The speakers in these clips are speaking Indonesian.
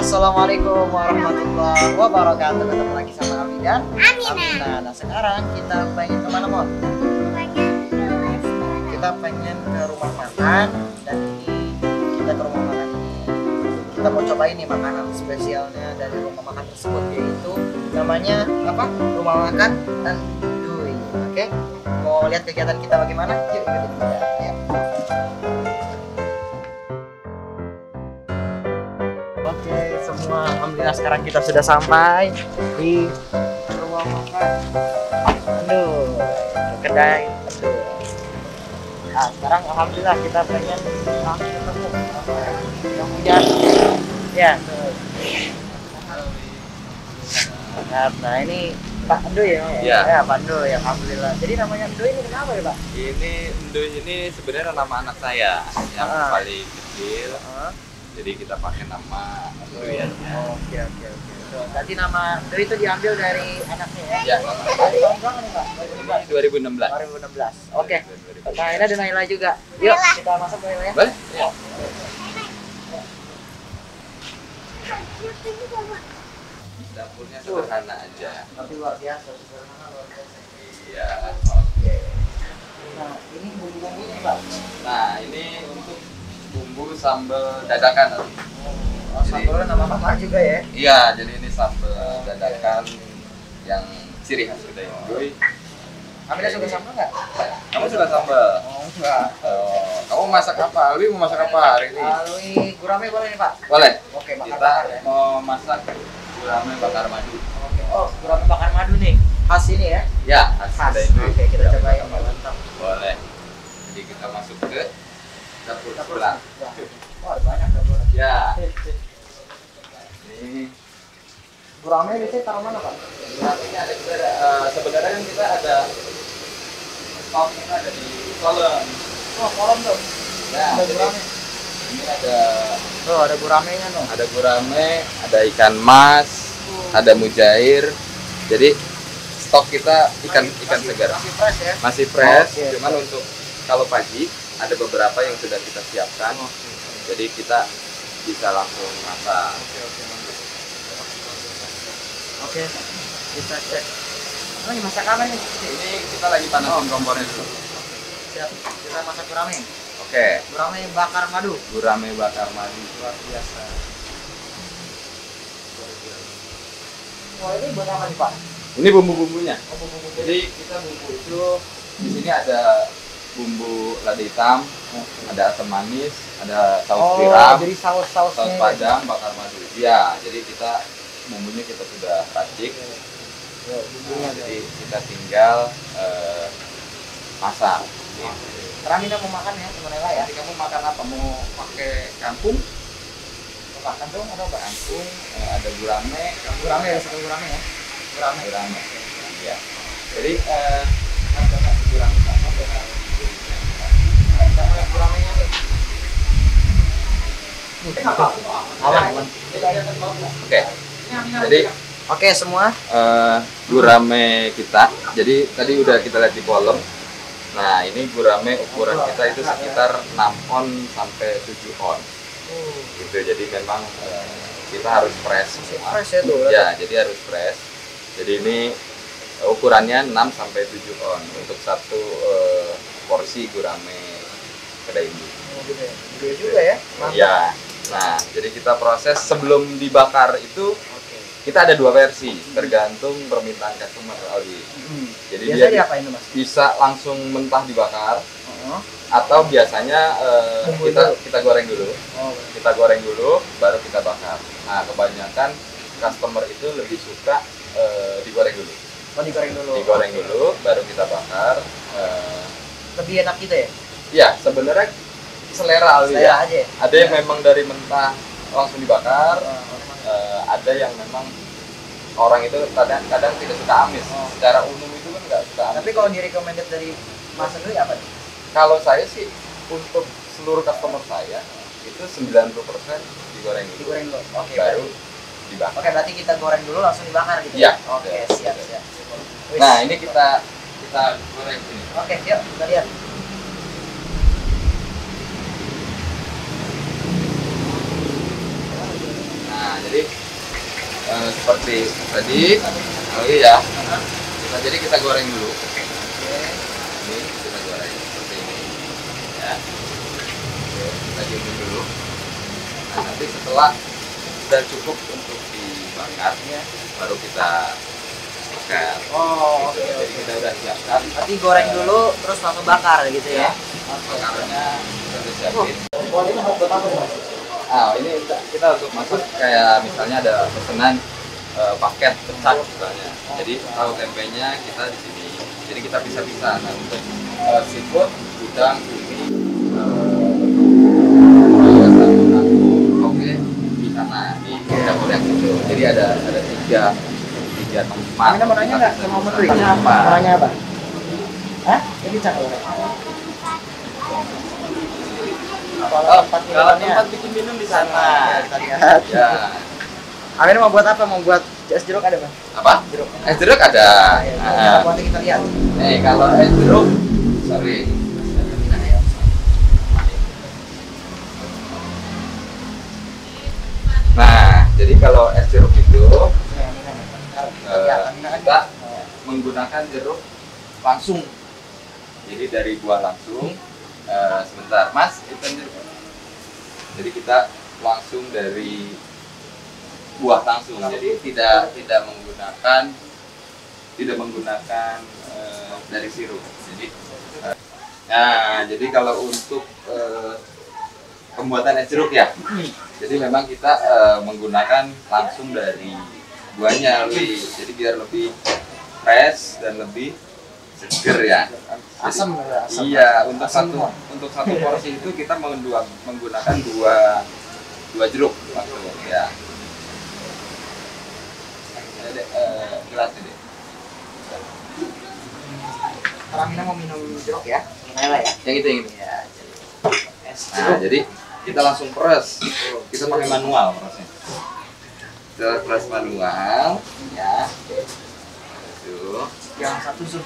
Assalamualaikum warahmatullahi wabarakatuh. Ketemu lagi sama Ami dan Amina. Nah sekarang kita pengen kemana Mon? Kita pengen ke rumah makan. Dan ini kita ke rumah makan ini kita mau cobain nih makanan spesialnya dari rumah makan tersebut, yaitu namanya apa? Rumah makan Enduy. Oke? Mau lihat kegiatan kita bagaimana? Yuk ikutin kita. Yuk. Oke semua, alhamdulillah sekarang kita sudah sampai di rumah makan Enduy, kedai Enduy. Nah sekarang alhamdulillah kita pengen langsung ketemu yang hujan ya. Nah ini Pak Enduy ya? Ya Pak Enduy, alhamdulillah. Jadi namanya Enduy ini kenapa ya Pak? Ini Enduy ini sebenarnya nama anak saya yang paling kecil. Jadi kita pakai nama Enduy aja. Oke. Berarti nama Enduy itu diambil dari anaknya ya? Iya. Dari tahun berapa nih Pak? 2016. 2016. Oke. Nah ini ada Naila juga. Yuk kita masuk ke Naila ya. Boleh? Ya. Dapurnya sederhana aja. Tapi luar biasa, sederhana luar biasa. Iya. Oke. Nah ini bumbu-bumbunya Pak. Nah ini untuk bumbu sambal dadakan. Oh, sambalnya nama Bapak juga ya? Iya, jadi ini sambal dadakan yang ciri khas kedai Enduy. Amina suka sambal nggak? Kamu suka sambal? Oh enggak. Kamu masak apa? Alwi mau masak apa hari ini? Alwi gurame boleh nih Pak? Boleh. Oke, Kita bakar ya. mau masak gurame bakar madu. Oke. Oh, gurame bakar madu nih. Khas ini ya? Ya, khas Khas. kedai Enduy. Oke, kita cobain. Mantap. Boleh. Jadi kita masuk ke dapur sebelah. Wah, banyak dapur. Ya. Ini Gurame biasanya taruh mana Pak? guramenya ada sebenarnya kan kita ada stoknya ada di kolam. Oh, kolam tuh. Ya, Ada jadi gurame. ini ada Tuh, ada guramenya tuh. ada gurame, ada ikan mas, ada mujair. Jadi stok kita ikan segar. Masih fresh ya? Masih fresh, Oke. cuman untuk kalau pagi ada beberapa yang sudah kita siapkan. Jadi kita bisa langsung masak. Oke, kita cek. Oh, ini masak apa nih? Ini kita lagi panasin kompornya dulu. Siap. Kita masak gurame. Oke, Gurame bakar madu. gurame bakar madu. Luar biasa. Wah, ini buat apa nih Pak? Ini bumbu-bumbunya. Oh, bumbu-bumbu. Jadi kita bumbu itu di sini ada bumbu lada hitam, ada asam manis, ada saus tiram, jadi saus-sausnya. saus padang, bakar madu. Ya, jadi kita bumbunya kita sudah racik. Ya, bumbunya ada. Jadi kita tinggal masak. Ramina mau makan ya, teman Ella ya. Nanti kamu makan apa? Mau pakai kangkung? Mau makan dong, ada apa? Kangkung, ada gurame. Gurame ya, suka gurame ya. Gurame. Gurame. Ya. Jadi ada nasi gurame sama dengan Kita lihat guramenya nih. Aman. Oke. Jadi Oke semua. gurame kita. Jadi tadi udah kita lihat di kolom. Nah, ini gurame ukuran kita itu sekitar 6 on sampai 7 on. Gitu. Jadi memang kita harus fresh. Fresh ya tuh. Ya, jadi harus fresh. Jadi ini ukurannya 6 sampai 7 on untuk satu porsi gurame kedai ini. Gede juga ya. Mantap. Ya. Nah, jadi kita proses sebelum dibakar itu kita ada dua versi, tergantung permintaan customer Alwi. Jadi Biasanya dia diapain tuh Mas? bisa langsung mentah dibakar, Oh. atau biasanya kita goreng dulu. Oh. Kita goreng dulu, baru kita bakar. Nah, kebanyakan customer itu lebih suka digoreng dulu. Oh, digoreng dulu. Digoreng dulu, baru kita bakar. Lebih enak gitu ya? Ya, sebenarnya selera Alwi Selera ya. aja ya? Ada yang memang dari mentah langsung dibakar. Ada yang memang orang itu kadang tidak suka amis. Secara umum itu kan nggak suka amis. Tapi kalau di-recommended dari Mas Enduy apa nih? Kalau saya sih untuk seluruh customer saya itu 90% digoreng dulu. Digoreng dulu. Oke. Baru Berarti. dibakar. Oke, berarti kita goreng dulu langsung dibakar gitu. Iya. Oke, siap. Wis. Nah, ini kita goreng ini. Oke, yuk kita lihat. Nah, Nah, jadi seperti tadi, lagi ya. Nah, jadi kita goreng dulu. Ini kita goreng seperti ini, ya. Oke, kita diemin dulu. Nah, nanti setelah sudah cukup untuk dibakar, baru kita bakar. Oh, Gitu. Jadi kita udah siapkan. berarti goreng dulu terus langsung bakar gitu ya. Bakarnya kita udah siapin. Oh, ini buat apa nih, Mas? Ini kita untuk masak kayak misalnya ada pesanan paket pecah misalnya. Jadi tahu tempenya kita di sini. Jadi kita bisa-bisa. Nah, untuk seafood, udang, ini oke di sana di dapur yang itu. Jadi ada tiga tempat. Ini mau nanya nggak sama menteri? Apa? Mau nanya apa? Hah? Ini cakep. Kalau tempat bikin minum di sana. Kita lihat. Ya. Amin mau buat apa? Mau buat es jeruk ada, Bang? Apa? Jeruk. Es jeruk ada. Nah, nanti kita lihat. Kalau es jeruk, sorry. Nah, jadi kalau es jeruk itu kita menggunakan jeruk langsung. Jadi dari buah langsung. Sebentar, Mas, itu jeruk. Jadi kita langsung dari buah langsung. Jadi tidak menggunakan dari sirup. Jadi kalau untuk pembuatan es jeruk ya. Jadi memang kita menggunakan langsung dari buahnya, jadi biar lebih fresh dan lebih seger ya. Asam. Iya, untuk satu porsi itu kita menggunakan dua jeruk langsung ya. Gelas ini. Kalau Mina mau minum jeruk ya? Minum ya? Yang itu. Iya. Nah, jadi kita langsung press. Kita pakai manual prosesnya. Kita press manual, ya. Tuh. Yang satu tuh.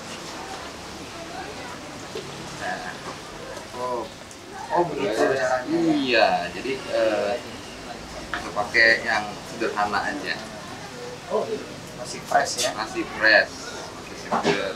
Nah. Oh begitu caranya. Iya, jadi kita pakai yang sederhana aja. Oh, masih fresh ya? Masih fresh, masih seger.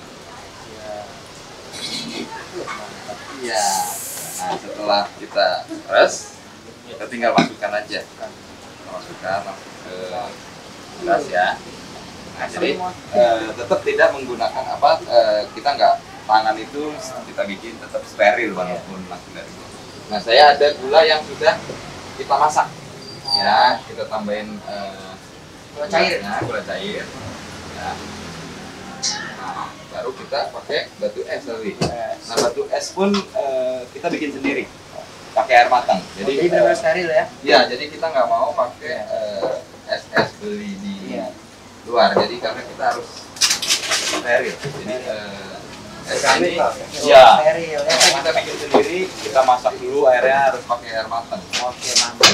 Iya. Nah, setelah kita press, kita tinggal masukkan aja. Masukkan langsung ke gelas ya. Nah, jadi tetap tidak menggunakan kita nggak, tangan itu kita bikin tetap steril walaupun langsung dari gula. Nah, saya ada gula yang sudah kita masak. Ya, kita tambahin Gula cair. Gula cair. Ya. Nah, baru kita pakai batu es tadi. Nah, batu es pun kita bikin sendiri. Pakai air matang. Jadi benar-benar steril ya? Iya, jadi kita nggak mau pakai es beli di luar. Jadi karena kita harus steril. Jadi es ini steril ya. kita bikin sendiri, kita masak dulu, airnya harus pakai air matang. Oke, mantap.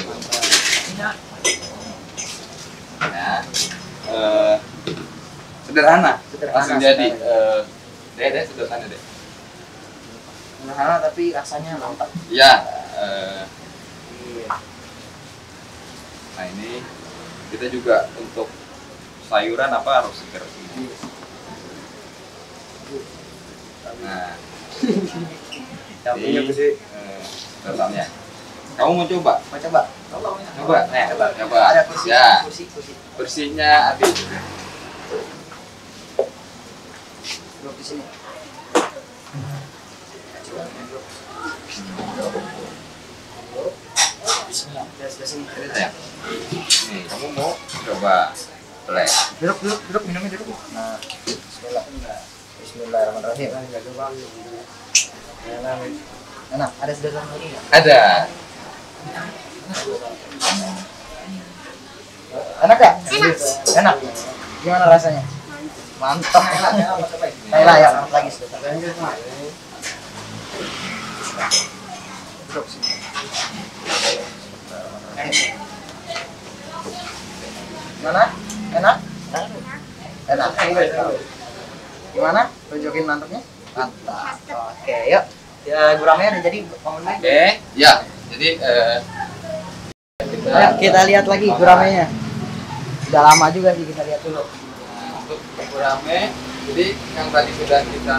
Nah, sederhana langsung jadi. Deh, sederhana deh. Sederhana tapi rasanya mantap. Iya. Nah, ini kita juga untuk sayuran harus segar. Nah, Dapurnya gede. datangnya. Kamu mau coba? Mau coba? Coba. Coba. Ada kursi. Ya. Kursi. Bersihnya Adi. Duduk di sini. Bismillah. Di sini. Ya. Nih, kamu mau coba play. Duduk, minumnya duduk. Nah, bismillah. Bismillahirrahmanirrahim. Enak, ada sedotan lagi nggak? Ada. Enak gak? Enak. Gimana rasanya? Mantap. Ayolah ya, lagi sedotan. Duduk sini. Gimana? Enak? Enak. Gimana? Tunjukin mantapnya? Mantap. Oke, yuk. Ya, guramnya udah jadi, Bang Bun. Oke, ya. Jadi kita Ya, kita lihat lagi guramenya. Udah lama juga sih, kita lihat dulu. Nah, untuk gurame, jadi yang tadi sudah kita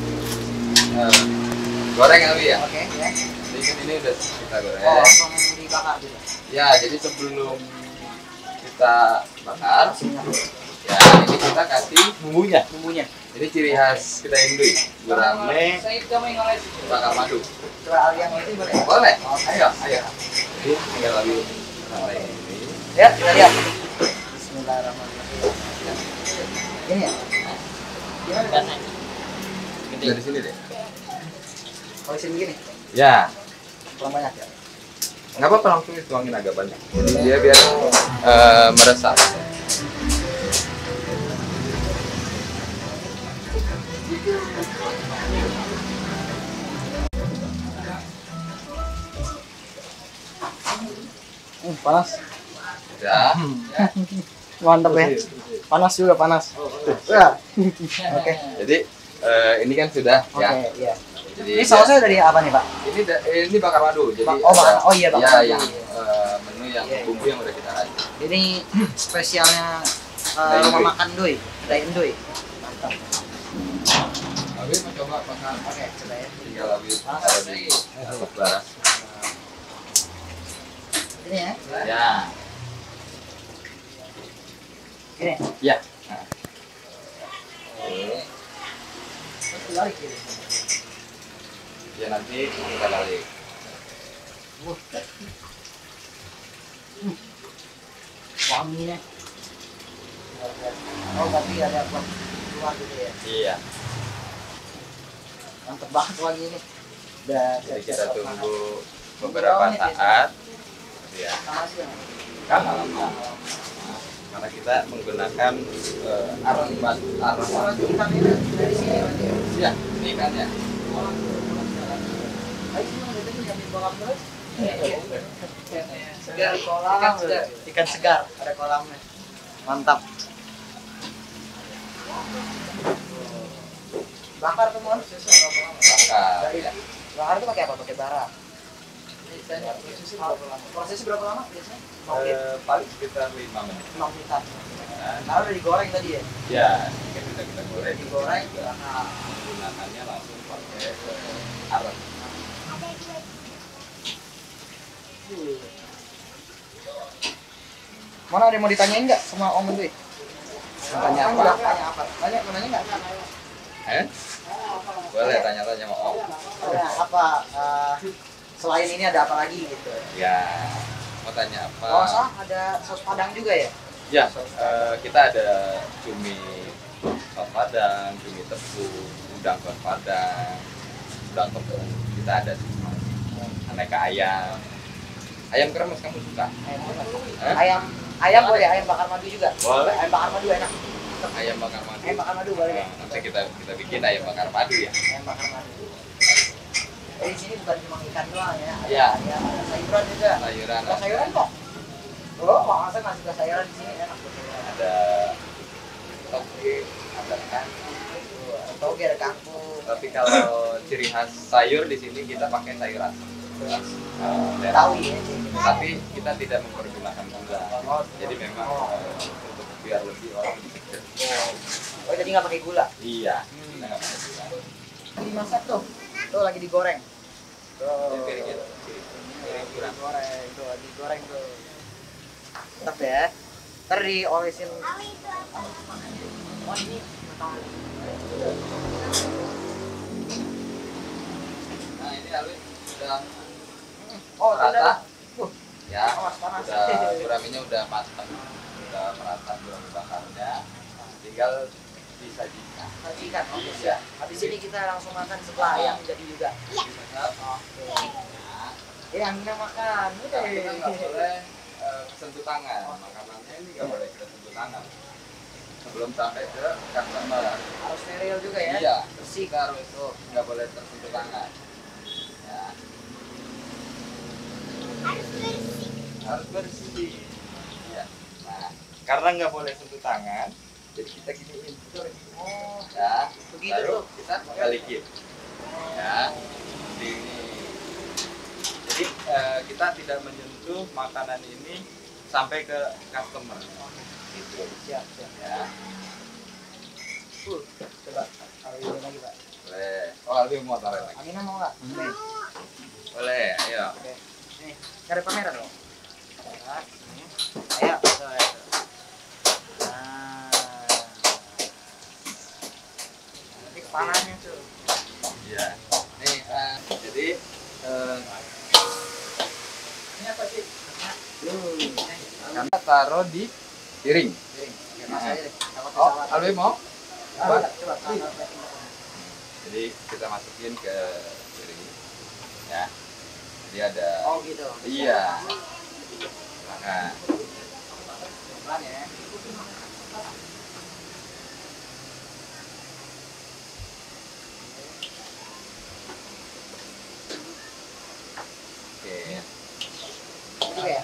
goreng kali ya. Oke, ya. Jadi kan ini udah kita goreng. Oh, langsung dibakar gitu. Ya, jadi sebelum kita bakar, ya ini kita kasih Bumbunya. Jadi ciri khas kita Indui, gurame bakar madu. Coba yang itu boleh. Boleh? Ayo. Jadi tinggal ambil gurame ini. Ya, kita lihat. Bismillahirrahmanirrahim. Ini ya? Gimana kan? Dari sini deh. Kalau sini gini, Ya, kurang banyak ya? nggak apa-apa langsung dituangin agak banyak. Jadi dia biar meresap. Panas. Ya. Mantap ya. Panas juga panas. Ya. Oke. Jadi ini kan sudah Oke, ya. iya. Jadi Ini sausnya dari apa nih, Pak? ini bakar madu. Jadi Oh iya, bakar madu. Ya, yang menu yang Iya. bumbu yang udah kita racik. Ini spesialnya rumah makan Doi, kedai Doi. Mantap. Habis mau coba bakar. Oke, coba ya. Tinggal habis taruh di atas bara. Ini ya. Ya. Ini. Ya. Nah. Oke. Terus balik gitu. Ya nanti kita balik. Wanginya. Oh, tapi ada buat keluar gitu ya. Iya. Mantep banget wangi ini. Udah Jadi siap-siap kita buat tunggu makan. beberapa Tunggu berapa menit saat. Ya. Sama sih. Kan lama. Karena kita menggunakan arang batu. Kalau ikan ini dari sini nanti ya. Iya, ini ikannya. Ayo sini udah tadi ngambil kolam terus. Segar kolam. Ikan segar, ada kolamnya. Mantap. Bakar tuh mon. Bakar. Dari Ya. bakar itu pakai apa? Pakai bara. Prosesnya berapa lama biasanya? 5 menit. Paling sekitar 5 menit. 5 menitan. Nah, Karena udah digoreng tadi ya. ya, ini kan kita goreng. Digoreng. Nah, gunakannya langsung pakai arang. Mana ada yang mau ditanyain nggak sama Om Dwi? Tanya apa? Tanya apa? Banyak mau nanya nggak? Boleh tanya-tanya sama Om. Ada apa? Selain ini ada apa lagi gitu? Ya, mau tanya apa? Oh, salah ada saus padang juga ya? Ya, kita ada cumi sop padang, cumi tepung, udang sop padang, udang tepung. Kita ada semua. Aneka ayam. Ayam kremes kamu suka? Ayam boleh, ayam bakar madu juga. Boleh. Ayam bakar madu enak. Ayam bakar madu. Ayam bakar madu boleh ya? Nah, nanti kita bikin ayam bakar madu ya. Ayam bakar madu. Di sini bukan cuma ikan doang ya. Iya. Ada sayuran juga. Sayuran. Ada sayuran kok? Oh, masa nggak suka sayuran di sini enak. Ada toge, ada kangkung. Toge ada kangkung. Tapi kalau ciri khas sayur di sini kita pakai sayur asem. Tahu ya. Tapi kita tidak mempergunakan gula. Jadi memang untuk biar lebih orang lebih seger. Oh, jadi nggak pakai gula? Iya. Kita nggak pakai gula. Dimasak tuh. Tuh lagi digoreng. Jadi piring gitu. Piring kurang. Digoreng tuh, digoreng tuh. Mantap ya. Ntar diolesin. Oh, ini Nah ini Alwi sudah oh, merata. udah. Ya, Awas, panas. udah guraminya udah matang, udah merata gurami bakarnya. Tinggal disajikan. Sajikan. Oke, Ya. siap. Habis ini kita langsung makan setelah ayam jadi juga. Oke. Yang kita makan. Udah. Tapi kita nggak boleh sentuh tangan. Makanannya ini nggak boleh kita sentuh tangan. Sebelum sampai ke customer. Harus steril juga ya. Iya, Bersih. kita harus nggak boleh tersentuh tangan. Ya. Harus bersih. Ya. Nah, karena nggak boleh sentuh tangan, jadi kita giniin. Oh, Ya, begitu baru tuh. kita balikin. Ya, seperti ini. Jadi kita tidak menyentuh itu makanan ini sampai ke customer. Gitu. Siap. Ya. Coba Alwi lagi Pak. Boleh. Oh, Alwi mau taruh lagi. Amina mau nggak? Boleh, ayo. Oke. Nih, cari kamera dong. Ini. Ayo, coba. Nah. Ini kepalanya tuh. Iya. Nih, jadi Ini apa sih? kita taruh di piring. Oke, Mas aja deh. Takut Oh, salah. Alwi mau? Coba. Jadi kita masukin ke piring. Ya. Jadi ada. Oh gitu. Iya. Nah, Pelan ya. oke. Itu ya.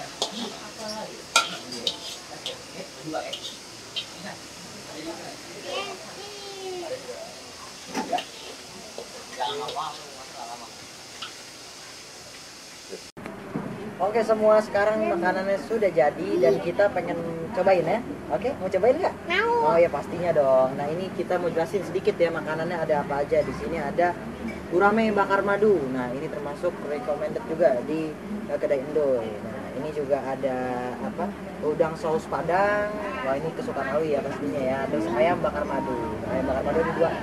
Oke semua, sekarang makanannya sudah jadi dan kita pengen cobain ya. Oke, mau cobain nggak? Mau. Oh ya pastinya dong. Nah ini kita mau jelasin sedikit ya makanannya ada apa aja. Di sini ada gurame bakar madu. Nah ini termasuk recommended juga di kedai Indo. Nah ini juga ada apa? Udang saus Padang. Wah ini kesukaan Awi ya pastinya ya. Terus ayam bakar madu. Ayam bakar madu ada dua.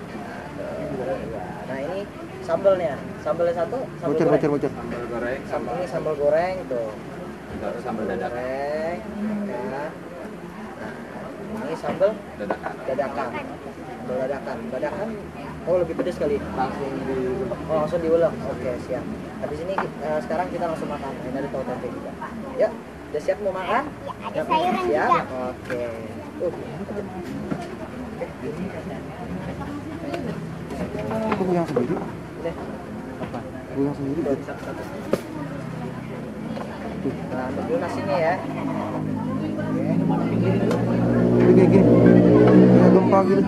Nah ini sambelnya. Sambelnya satu. Sambel goreng. Sambal goreng sama Ini sambal goreng tuh. taruh sambal dadakan. Goreng. Ya. Nah, ini sambal Dadakan. dadakan. Sambal dadakan. Dadakan. Oh lebih pedas kali. Langsung di Oh langsung diulek. Oke siap. Habis ini sekarang kita langsung makan. Ini ada tahu tempe juga. Ya, udah siap mau makan? Ada sayuran Siap. juga. Oke. Aku yang sendiri. Deh. Apa? Aku yang sendiri. Tuh, satu. Nah, ambil dulu nasinya ya. Gini, gini. Kayak gempa gitu.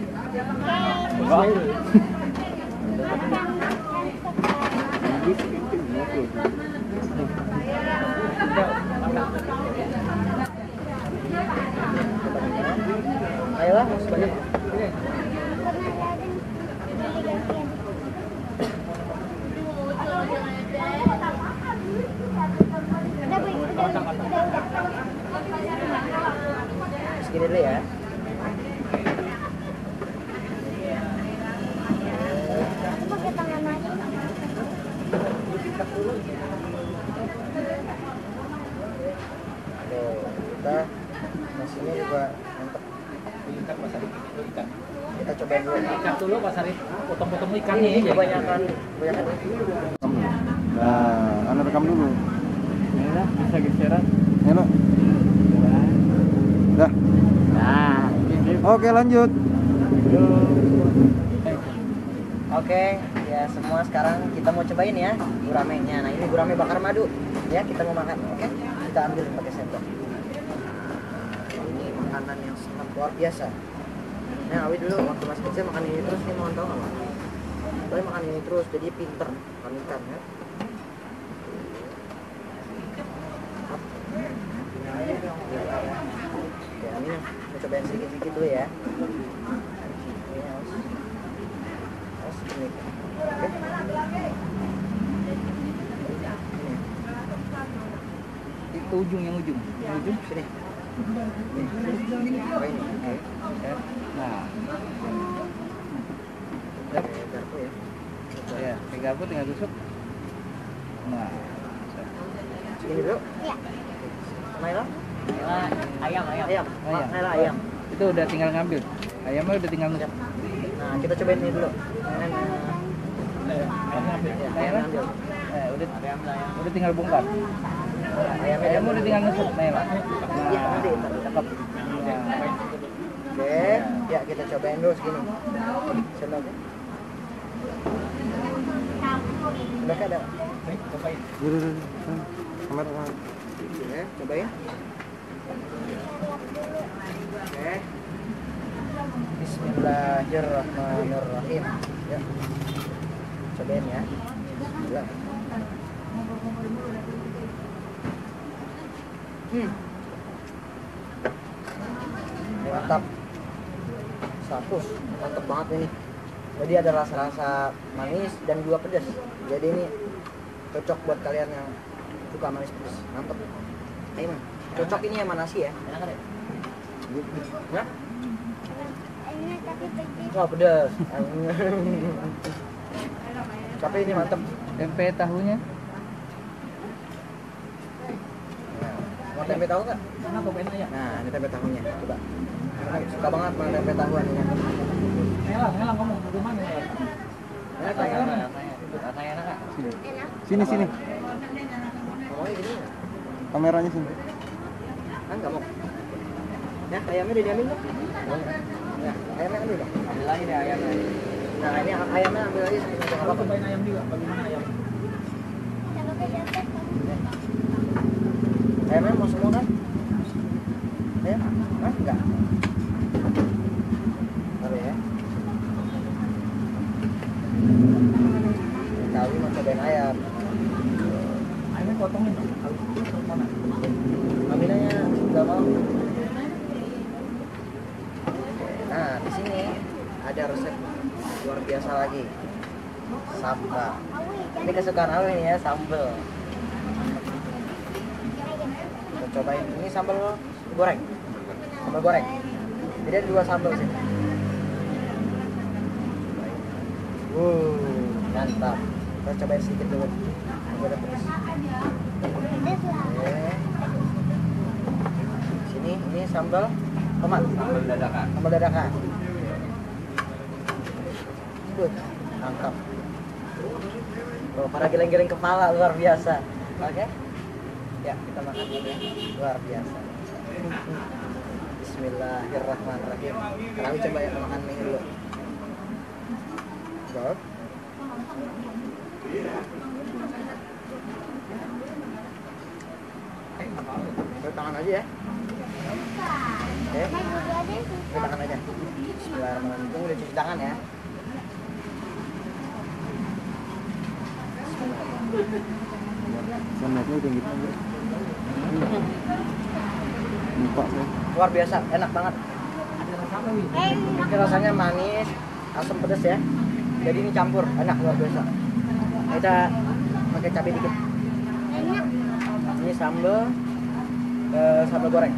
Ayolah, mau sebanyak. Segini dulu ya. Aku pakai tangan aja. Tuh, kita nasinya juga mantap. Kita cobain dulu. Ikan dulu Pak Sarif, potong-potong ikan Ini nih. kebanyakan Nah, anda rekam dulu. Inilah bisa geseran. Enak. Dah. Nah, Oke, lanjut. Oke, ya semua sekarang kita mau cobain ya guramenya. Nah ini gurame bakar madu, ya kita mau makan. Oke, kita ambil pakai sendok. Ini makanan yang sangat luar biasa. Nah Awi dulu waktu masih kecil makan ini terus, nih mau tahu nggak? Awi makan ini terus, jadi pinter makan ikan ya. Oke, ini mau cobain sedikit-sedikit dulu ya. Ini harus ini. Oke. itu ujung yang ujung. Yang ujung sini. Nih. Oh, ini. Oke. Ya. Nah, Oke, garpu ya. ya, kayak garpu tinggal tusuk. Nah, Segini dulu. Iya. Naila? ayam. Ayam. Naila ayam. Itu udah tinggal ngambil. Ayamnya udah tinggal nusuk. Nah, kita cobain ini dulu. Ayam Ayam ambil. udah tinggal bongkar. Ayamnya udah tinggal nusuk, Naila. Iya, nanti. Cakep. Oke, ya kita cobain dulu segini. Sendoknya. Sendoknya ada. Udah. Kamera. Oke, cobain. Oke. Bismillahirrahmanirrahim. Ya. Cobain ya. Bismillah. Mantap. 100, mantap banget ini. Jadi ada rasa-rasa manis dan juga pedas. Jadi ini cocok buat kalian yang suka manis pedas. Mantap. Ayo man, cocok ini sama nasi ya. Enak kan ya? Ya? Enak tapi pedes. Wah pedas. Tapi ini mantap. Tempe tahunya. Nah, mau tempe tahu nggak? Mana kok enak ya? Nah, ini tempe tahunya. Coba. Suka banget sama tempe tahuan ini. Ngelang ngomong di mana ya? Enak kan? Rasanya enak nggak? Enak. Sini sini. Ngomongnya gini. Kameranya sini. Kan nggak mau. Ya, ayamnya udah diambil dong. Ya, ayamnya ambil dong. Ambil lagi deh ayamnya. Nah, ini ayamnya ambil lagi. Nggak Aku apa-apa. cobain ayam juga. Bagaimana ayam? Sama pedas. Ayamnya mau semua kan? Ya? Hah? Enggak. Taruh ya. Kali mau cobain ayam. Ayamnya potongin dong. Mana? Aminanya nggak mau. Nah, di sini ada resep luar biasa lagi. Sambal. Ini kesukaan aku ini ya, sambal. Kita cobain. Ini sambal goreng. Sambal goreng. Jadi ada 2 sambal sih. Mantap. Kita cobain sedikit dulu. Agak pedas. Pedas lah. Oke. Sini ini sambal tomat. Sambal dadakan. Sambal dadakan. Mantap. Tuh, para geleng-geleng kepala luar biasa. Oke. Ya, kita makan dulu ya. Luar biasa. Bismillahirrahmanirrahim. Kami coba ya makan ini dulu. Bro. Pakai tangan aja ya. Oke. Naik dulu aja. Pakai tangan aja. Bismillahirrahmanirrahim. Tunggu udah cuci tangan ya. Sanatnya udah gitu. Lupa saya. Luar biasa, enak banget. Ini rasanya manis, asam pedas ya. Jadi ini campur, enak luar biasa. Kita pakai cabai dikit. Enak. Ini sambal, sambal goreng.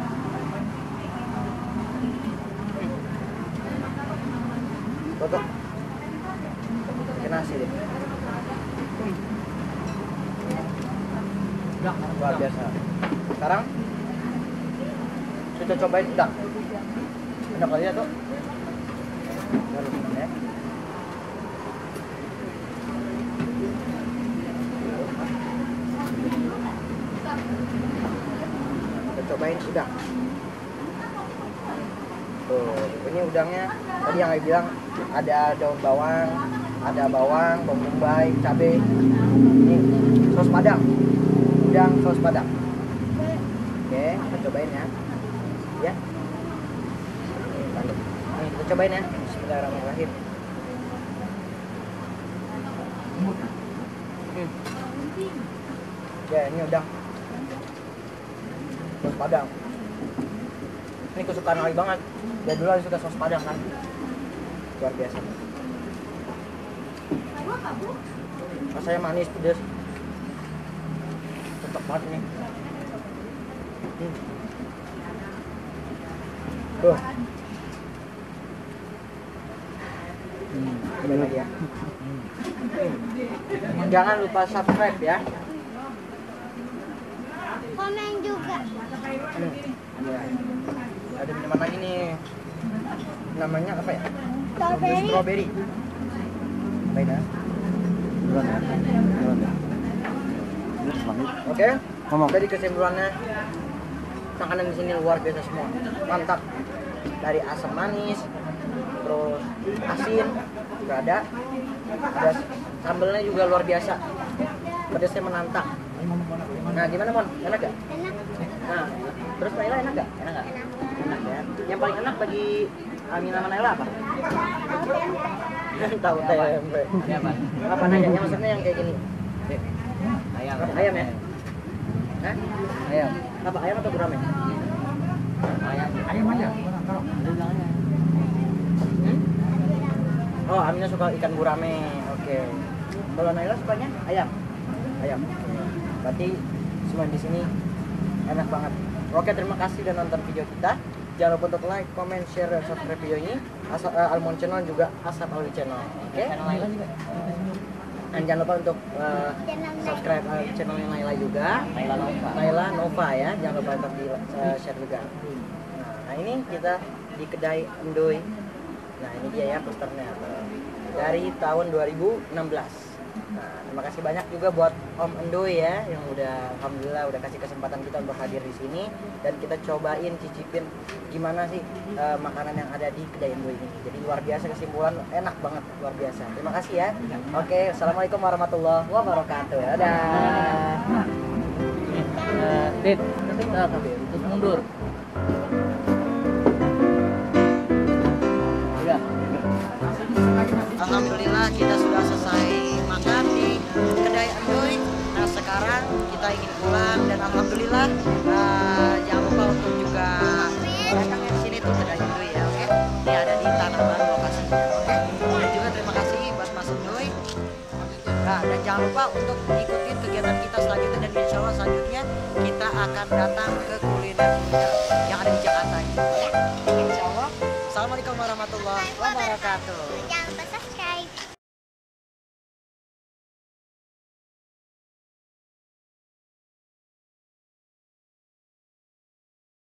Cocok. Pakai nasi deh. Luar biasa. Sekarang kita cobain udang. Enak kali ya tuh. Baru ya. Kita cobain udang. Tuh, ini udangnya tadi yang saya bilang ada daun bawang, ada bawang, bawang bombay, cabai. Ini saus padang. Udang saus padang. Oke, kita cobain ya. Ya. Nih, kita cobain ya. Bismillahirrahmanirrahim. Ya, ini udang saus padang. Ini kesukaan Ali banget. Dia dulu Ali suka saus padang kan. Luar biasa. Rasanya manis, pedas. Cocok banget ini. Tuh. Cobain lagi ya. Jangan lupa subscribe ya. Komen juga. Ya. Ada minuman lagi nih. Namanya apa ya? Strawberry. Strawberry. Baik ya. Duluan ya. Duluan ya. Langit. Oke. Ngomong. Jadi kesimpulannya makanan di sini luar biasa semua. Mantap. Dari asam manis, terus asin juga ada. Ada sambelnya juga luar biasa. Pedasnya menantang. Nah, gimana Mon? Enak gak? Enak. Nah, terus Naila enak gak? Enak gak? Enak ya. Yang paling enak bagi Amina sama Naila apa? Tahu tempe. Ayam apa? Apa nanya? Maksudnya yang kayak gini. Ayam. Ayam ya? Hah? Ayam. Apa ayam atau gurame? Ayam aja. Oh, Amina suka ikan gurame. Oke. Kalau Naila sukanya ayam. Ayam. Oke. Berarti semua di sini enak banget. Oke, terima kasih udah nonton video kita. Jangan lupa untuk like, comment, share, dan subscribe video ini. Almond Channel juga Asap Alwi Channel. Oke. Dan jangan lupa untuk subscribe channelnya Naila juga. Naila Nova ya. Jangan lupa untuk di share juga. Nah, ini kita di kedai Endoy. Nah, ini dia ya posternya dari tahun 2016. Nah, terima kasih banyak juga buat Om Endoy ya yang udah alhamdulillah udah kasih kesempatan kita untuk hadir di sini dan kita cobain cicipin gimana sih makanan yang ada di kedai Endoy ini. Jadi luar biasa, kesimpulan enak banget, luar biasa. Terima kasih ya. Oke, assalamualaikum warahmatullahi wabarakatuh. Dadah. Dit, terus mundur. Udah. Alhamdulillah kita sudah selesai makan di kedai Endoy. Nah sekarang kita ingin pulang dan alhamdulillah jangan lupa untuk juga datang ke sini tuh kedai Endoy ya, oke? Ini ada di Tanah Baru lokasinya, oke? Dan juga terima kasih buat Mas Endoy. Nah, dan jangan lupa untuk ikutin kegiatan kita selanjutnya dan insya Allah selanjutnya kita akan datang ke kuliner yang ada di Jakarta ini, oke? Insya Allah. Assalamualaikum warahmatullahi wabarakatuh. Jangan lupa subscribe.